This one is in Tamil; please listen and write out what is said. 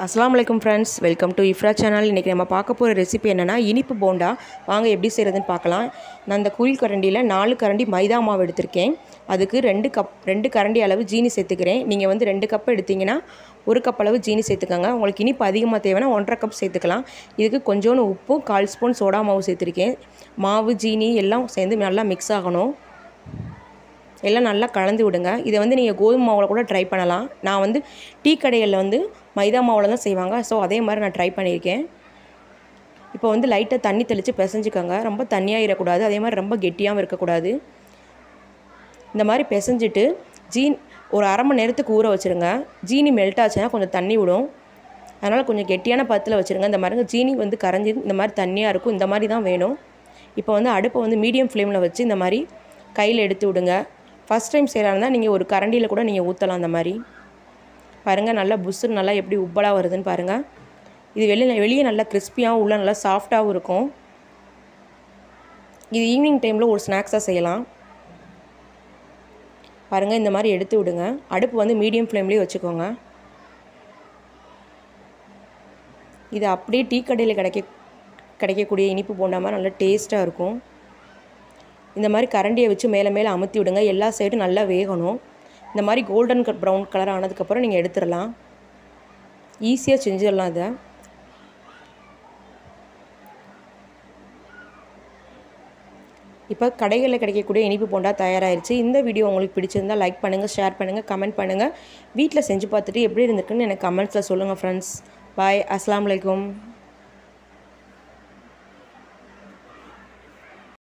अस्सलाम वालेकुम friends welcome to Ifra channel. इनके நம்ம பார்க்க போற ரெசிபி என்னன்னா இனிப்பு போண்டா வாங்க எப்படி செய்யறதுன்னு பார்க்கலாம்। நான் இந்த குயில் கரண்டில 4 கரண்டி மைதா மாவு எடுத்துர்க்கேன்। அதுக்கு 2 கரண்டி அளவு ஜீனி சேர்த்துக்கிறேன்। நீங்க வந்து 2 கப் எடுத்தீங்கன்னா 1 கப் அளவு ஜீனி சேர்த்துக்கங்க। உங்களுக்கு இனிப்பு அதிகமா தேவைனா 1.5 கப் சேர்த்துக்கலாம்। இதுக்கு கொஞ்சோண்டு உப்பு 1/4 ஸ்பூன் சோடா மாவு சேர்த்திருக்கேன்। மாவு ஜீனி எல்லாம் சேர்ந்து நல்லா mix ஆகணும்। எல்லாம் நல்லா கலந்து விடுங்க। இத வந்து நீங்க கோதுமை மாவுல கூட ட்ரை பண்ணலாம்। நான் வந்து டீ கடையில வந்து மைதா மாவுல தான் செய்வாங்க। சோ அதே மாதிரி நான் ட்ரை பண்ணிருக்கேன்। இப்போ வந்து லைட்டா தண்ணி தெளிச்சு பிசைஞ்சுக்கங்க। ரொம்ப தண்ணியா இர கூடாது, அதே மாதிரி ரொம்ப கெட்டியாவும் இருக்க கூடாது। இந்த மாதிரி பிசைஞ்சிட்டு ஒரு அரை மணி நேரத்துக்கு ஊற வச்சிருங்க। ஜீனி மெல்ட் ஆச்சுனா கொஞ்சம் தண்ணி விடும், அதனால கொஞ்சம் கெட்டியான பதத்துல வச்சிருங்க। இந்த மாதிரி ஜீனி வந்து கரைஞ்சி இந்த மாதிரி தண்ணியா இருக்கும், இந்த மாதிரி தான் வேணும்। இப்போ வந்து அடுப்பை வந்து மீடியம் ஃப்ளேம்ல வச்சு இந்த மாதிரி கையில எடுத்து விடுங்க। ஃபர்ஸ்ட் டைம் செய்யறதா நீங்க ஒரு கரண்டில கூட நீங்க ஊத்தலாம்। அந்த மாதிரி பாருங்க, நல்லா புஸ்ஸு நல்லா எப்படி உப்பலா வருதுன்னு பாருங்க। இது வெளிய நல்லா கிறிஸ்பியாவும் உள்ள நல்லா சாஃப்ட்டாவும் இருக்கும்। இது ஈவினிங் டைம்ல ஒரு ஸ்நாக்ஸா செய்யலாம்। பாருங்க, இந்த மாதிரி எடுத்து விடுங்க। அடுப்பு வந்து மீடியம் ஃப்ளேம்லயே வச்சுக்கோங்க। இது அப்படியே டீ கடையில கிடைக்கக்கூடிய இனிப்பு போண்டா மாதிரி நல்ல டேஸ்டா இருக்கும்। இந்த மாதிரி கரண்டியை வச்சு மேலே அமுத்தி விடுங்க। எல்லா சைடும் நல்லா வேகணும்। இந்த மாதிரி கோல்டன் ப்ரவுன் கலர் ஆனதுக்கு அப்புறம் நீங்க எடுத்துறலாம்। ஈஸியா செஞ்சிரலாம் இத। இப்போ கடைகளில் கிடைக்கக்கூடிய இனிப்பு போண்டா தயாராயிருச்சு। இந்த வீடியோ உங்களுக்கு பிடிச்சிருந்தா லைக் பண்ணுங்க, ஷேர் பண்ணுங்க, கமெண்ட் பண்ணுங்க। வீட்ல செஞ்சு பார்த்துட்டு எப்படி இருந்துக்குன்னு எனக்கு கமெண்ட்ஸ்ல சொல்லுங்க फ्रेंड्स। பை, அஸ்ஸலாமு அலைக்கும்।